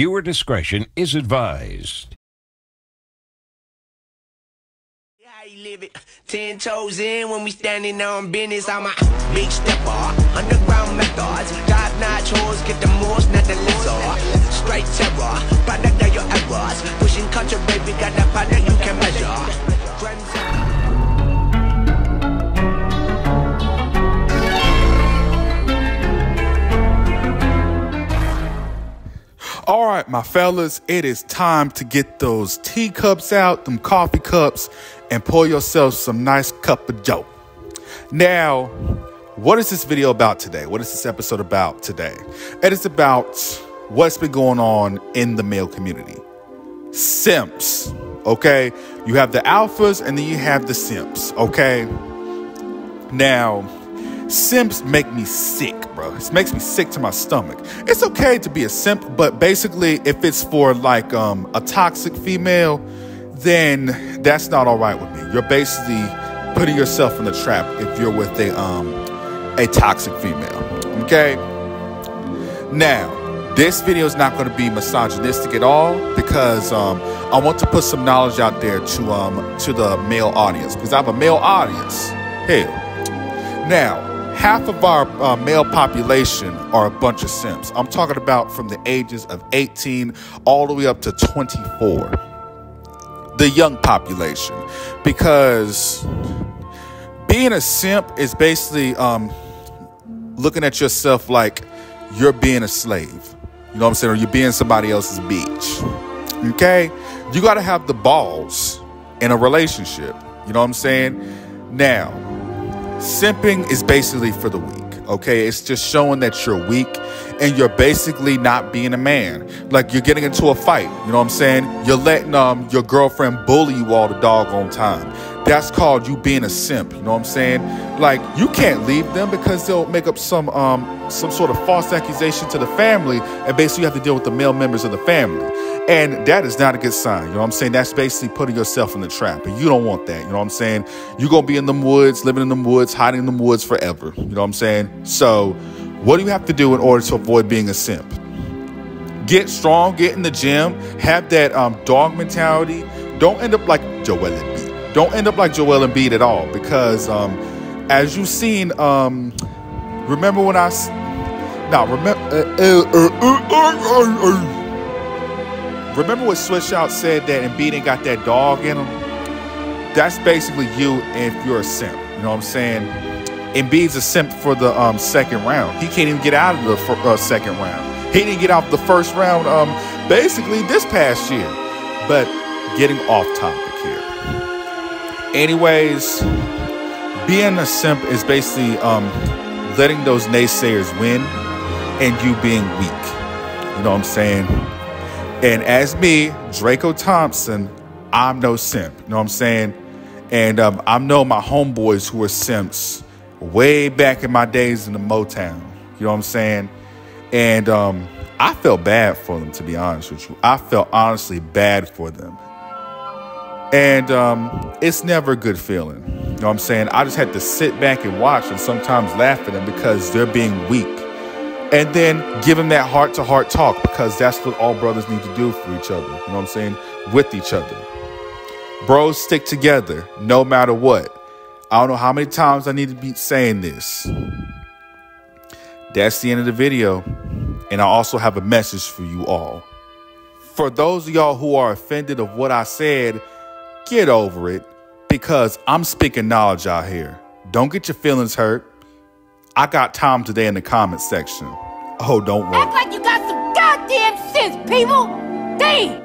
Viewer discretion is advised. Live it 10 toes in when we standing on business. I'm a big stepper, underground methods, top-notch hoes, get the most, not the lesser. Straight terror, product of your errors. Pushing culture, baby, got that product you can measure. All right, my fellas, it is time to get those teacups out, them coffee cups, and pour yourself some nice cup of joe. Now, what is this video about today? What is this episode about today? It is about what's been going on in the male community. Simps, okay? You have the alphas and then you have the simps, okay? Now, simps make me sick, bro. It makes me sick to my stomach. It's okay to be a simp, but basically, if it's for like a toxic female, then that's not all right with me. You're basically putting yourself in the trap if you're with a toxic female. Okay. Now, this video is not going to be misogynistic at all because I want to put some knowledge out there to the male audience because I have a male audience. Hell, now. Half of our male population are a bunch of simps. I'm talking about from the ages of 18 all the way up to 24. The young population. Because being a simp is basically looking at yourself like you're being a slave. You know what I'm saying? Or you're being somebody else's bitch. Okay? You got to have the balls in a relationship. You know what I'm saying? Now, simping is basically for the weak, okay? It's just showing that you're weak and you're basically not being a man. Like you're getting into a fight, you know what I'm saying? You're letting your girlfriend bully you all the doggone time. That's called you being a simp, you know what I'm saying? Like you can't leave them because they'll make up some sort of false accusation to the family and basically you have to deal with the male members of the family. And that is not a good sign. You know what I'm saying? That's basically putting yourself in the trap. And you don't want that. You know what I'm saying? You're going to be in them woods, living in them woods, hiding in them woods forever. You know what I'm saying? So what do you have to do in order to avoid being a simp? Get strong, get in the gym, have that dog mentality. Don't end up like Joel Embiid. Don't end up like Joel Embiid at all. Because as you've seen, remember when Remember what Switch Out said that Embiid ain't got that dog in him? That's basically you if you're a simp. You know what I'm saying? Embiid's a simp for the second round. He can't even get out of the second round. He didn't get out the first round basically this past year. But getting off topic here. Anyways, being a simp is basically letting those naysayers win and you being weak. You know what I'm saying? And as me, Draco Thompson, I'm no simp. You know what I'm saying? And I know my homeboys who were simps way back in my days in the Motown. You know what I'm saying? And I felt bad for them, to be honest with you. I felt honestly bad for them. And it's never a good feeling. You know what I'm saying? I just had to sit back and watch and sometimes laugh at them because they're being weak. And then give them that heart-to-heart talk because that's what all brothers need to do for each other. You know what I'm saying? With each other. Bros stick together no matter what. I don't know how many times I need to be saying this. That's the end of the video. And I also have a message for you all. For those of y'all who are offended of what I said, get over it because I'm speaking knowledge out here. Don't get your feelings hurt. I got time today in the comment section. Oh, don't worry. Act like you got some goddamn sense, people! Damn!